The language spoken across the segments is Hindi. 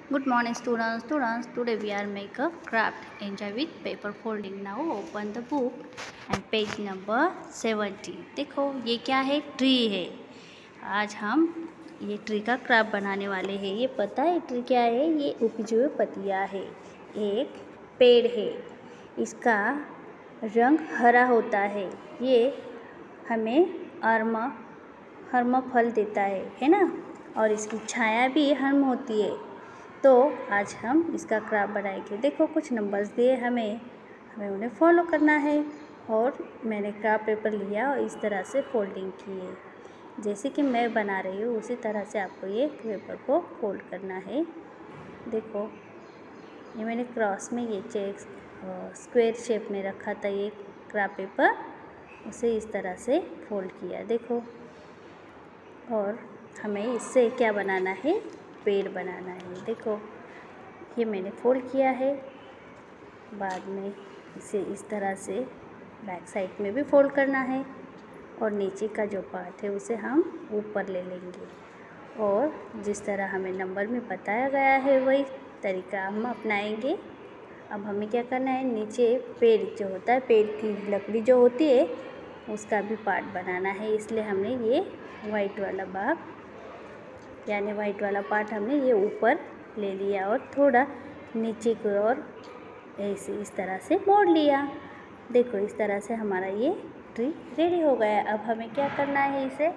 Good morning students. Today we are make a craft. Enjoy with paper folding. Now open the book and page number 70. देखो ये क्या है? ट्री है। आज हम ये ट्री का क्राफ्ट बनाने वाले हैं। ये पता है ट्री क्या है? ये उपजी हुई पत्तियाँ है। एक पेड़ है। इसका रंग हरा होता है। ये हमें हर्म फल देता है ना? और इसकी छाया भी हर्म होती है। तो आज हम इसका क्राफ्ट बनाएंगे। देखो कुछ नंबर्स दिए हमें उन्हें फॉलो करना है। और मैंने क्राफ्ट पेपर लिया और इस तरह से फोल्डिंग की है। जैसे कि मैं बना रही हूँ उसी तरह से आपको ये पेपर को फोल्ड करना है। देखो ये मैंने क्रॉस में ये चेक स्क्वायर शेप में रखा था ये क्राफ्ट पेपर, उसे इस तरह से फोल्ड किया। देखो और हमें इससे क्या बनाना है? पेड़ बनाना है। देखो ये मैंने फोल्ड किया है। बाद में इसे इस तरह से बैक साइड में भी फोल्ड करना है और नीचे का जो पार्ट है उसे हम ऊपर ले लेंगे। और जिस तरह हमें नंबर में बताया गया है वही तरीका हम अपनाएंगे। अब हमें क्या करना है? नीचे पेड़ जो होता है, पेड़ की लकड़ी जो होती है उसका भी पार्ट बनाना है। इसलिए हमने ये वाइट वाला भाग यानी वाइट वाला पार्ट हमने ये ऊपर ले लिया और थोड़ा नीचे की ओर ऐसे इस तरह से मोड़ लिया। देखो इस तरह से हमारा ये ट्री रेडी हो गया। अब हमें क्या करना है? इसे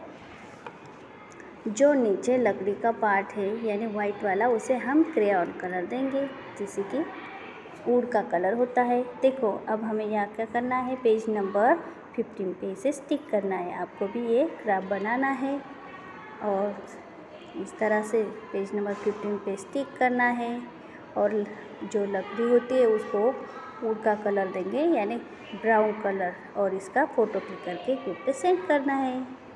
जो नीचे लकड़ी का पार्ट है यानी वाइट वाला उसे हम क्रेयॉन कलर देंगे, जैसे कि वुड का कलर होता है। देखो अब हमें यहाँ क्या करना है? पेज नंबर 15 पे इसे स्टिक करना है। आपको भी ये क्राफ्ट बनाना है और इस तरह से पेज नंबर 15 पे स्टिक करना है। और जो लकड़ी होती है उसको वुड का कलर देंगे यानी ब्राउन कलर, और इसका फ़ोटो क्लिक करके ग्रुप पे सेंड करना है।